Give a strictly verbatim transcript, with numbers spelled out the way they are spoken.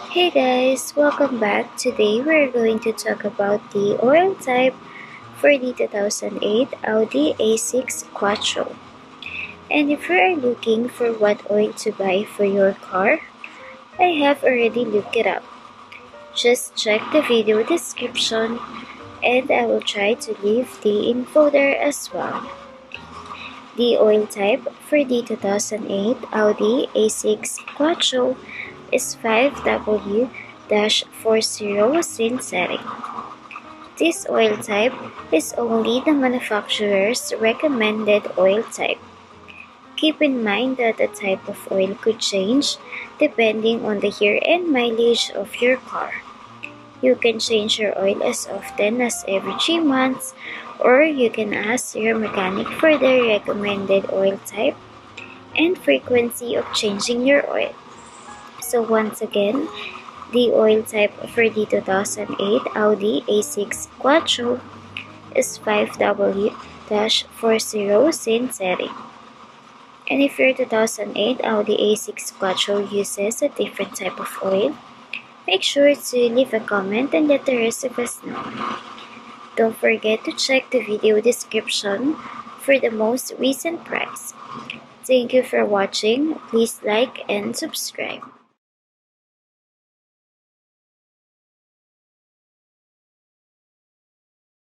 Hey guys, welcome back. Today we're going to talk about the oil type for the two thousand eight Audi A six Quattro. And if you are looking for what oil to buy for your car, I have already looked it up. Just check the video description and I will try to leave the info there as well. The oil type for the two thousand eight Audi A six Quattro is five W forty scene setting. This oil type is only the manufacturer's recommended oil type. Keep in mind that the type of oil could change depending on the year and mileage of your car. You can change your oil as often as every three months, or you can ask your mechanic for their recommended oil type and frequency of changing your oil. So once again, the oil type for the two thousand eight Audi A six Quattro is five W forty scene setting. And if your two thousand eight Audi A six Quattro uses a different type of oil, make sure to leave a comment and let the rest of us know. Don't forget to check the video description for the most recent price. Thank you for watching. Please like and subscribe.